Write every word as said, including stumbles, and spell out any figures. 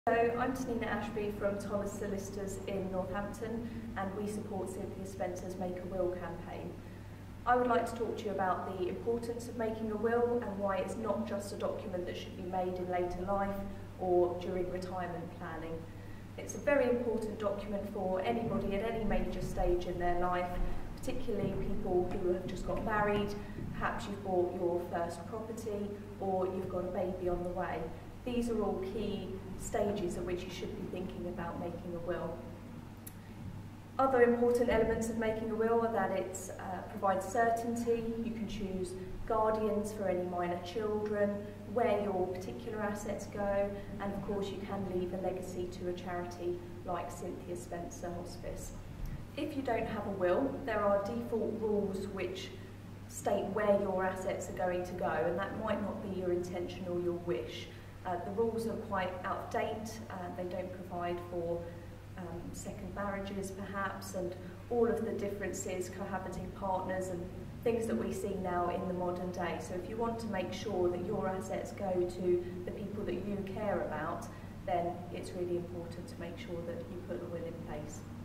So I'm Tanina Ashby from Thomas Solicitors in Northampton, and we support Cynthia Spencer's Make a Will campaign. I would like to talk to you about the importance of making a will and why it's not just a document that should be made in later life or during retirement planning. It's a very important document for anybody at any major stage in their life, particularly people who have just got married, perhaps you've bought your first property or you've got a baby on the way. These are all key stages at which you should be thinking about making a will. Other important elements of making a will are that it uh, provides certainty. You can choose guardians for any minor children, where your particular assets go, and of course you can leave a legacy to a charity like Cynthia Spencer Hospice. If you don't have a will, there are default rules which state where your assets are going to go, and that might not be your intention or your wish. Uh, the rules are quite out of date, uh, they don't provide for um, second marriages perhaps, and all of the differences, cohabiting partners and things that we see now in the modern day. So if you want to make sure that your assets go to the people that you care about, then it's really important to make sure that you put a will in place.